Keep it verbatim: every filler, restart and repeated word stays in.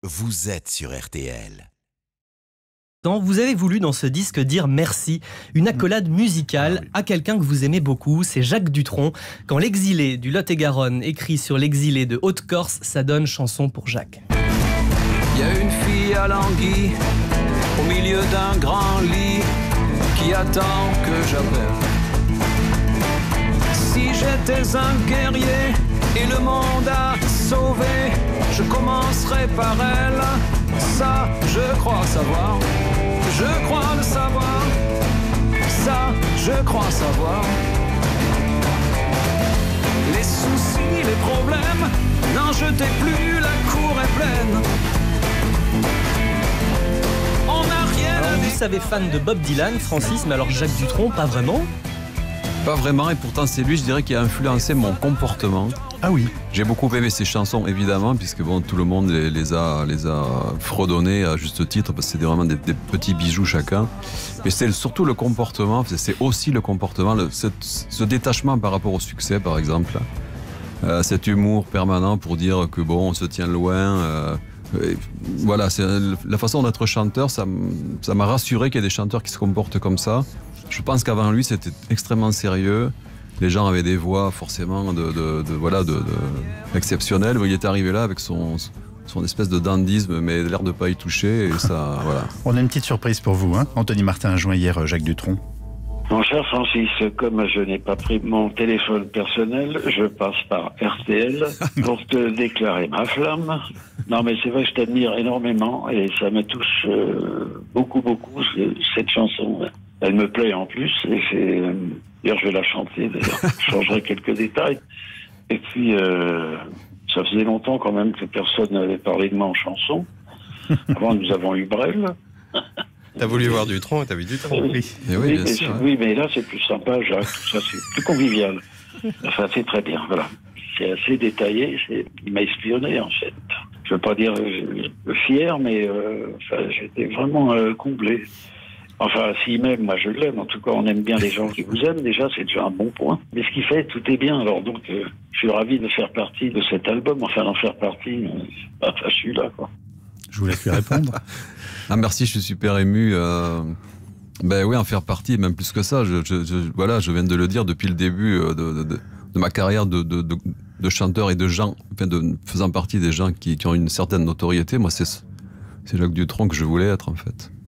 Vous êtes sur R T L. Vous avez voulu dans ce disque dire merci, une accolade musicale ah oui. à quelqu'un que vous aimez beaucoup, c'est Jacques Dutronc. Quand l'exilé du Lot-et-Garonne écrit sur l'exilé de Haute-Corse, ça donne chanson pour Jacques. Il y a une fille à l'anguille, au milieu d'un grand lit, qui attend que j'appelle. Si j'étais un guerrier et le monde à sauver, je commencerai par elle. Ça, je crois savoir. Je crois le savoir. Ça, je crois savoir. Les soucis, les problèmes, n'en jetez plus, la cour est pleine. On n'a rien alors, à vous dire. savez, fan de Bob Dylan, Francis, mais alors Jacques Dutronc, pas vraiment? Pas vraiment, et pourtant c'est lui, je dirais, qui a influencé mon comportement. Ah oui. J'ai beaucoup aimé ses chansons, évidemment, puisque bon, tout le monde les, les, a, les a fredonnées à juste titre, parce que c'est vraiment des, des petits bijoux chacun. Mais c'est surtout le comportement, c'est aussi le comportement, le, ce, ce détachement par rapport au succès, par exemple. Euh, cet humour permanent pour dire que bon, on se tient loin. Euh, et voilà, c'est, la façon d'être chanteur, ça, ça m'a rassuré qu'il y ait des chanteurs qui se comportent comme ça. Je pense qu'avant lui, c'était extrêmement sérieux. Les gens avaient des voix forcément de, de, de, voilà, de, de, exceptionnelles. Il est arrivé là avec son, son espèce de dandisme, mais l'air de ne pas y toucher. Et ça, voilà. On a une petite surprise pour vous. Hein. Anthony Martin a joint hier Jacques Dutronc. Mon cher Francis, comme je n'ai pas pris mon téléphone personnel, je passe par R T L pour te déclarer ma flamme. Non mais c'est vrai que je t'admire énormément et ça me touche euh, beaucoup, beaucoup, cette chanson. Elle me plaît en plus, et c'est, euh, d'ailleurs je vais la chanter, d'ailleurs. Je changerai quelques détails. Et puis, euh, ça faisait longtemps quand même que personne n'avait parlé de moi en chanson. Avant, nous avons eu Brel. T'as voulu voir Dutronc et t'as vu Dutronc. Oui, oui, oui, bien mais, sûr, hein. oui, mais là c'est plus sympa, Jacques, tout ça c'est plus convivial. Enfin, c'est très bien, voilà. C'est assez détaillé, c'est... il m'a espionné en fait. Je veux pas dire euh, fier, mais euh, enfin, j'étais vraiment euh, comblé. Enfin, s'il m'aime, moi je l'aime. En tout cas, on aime bien les gens qui vous aiment. Déjà, c'est déjà un bon point. Mais ce qu'il fait, tout est bien. Alors donc, euh, je suis ravi de faire partie de cet album. Enfin, d'en faire partie. Euh, enfin, je suis là, quoi. Je vous laisse lui répondre. Ah, merci, je suis super ému. Euh... Ben oui, en faire partie, même plus que ça. Je, je, je, voilà, je viens de le dire depuis le début de, de, de, de ma carrière de, de, de, de chanteur et de gens, enfin, de faisant partie des gens qui, qui ont une certaine notoriété. Moi, c'est, c'est Jacques Dutronc que je voulais être, en fait.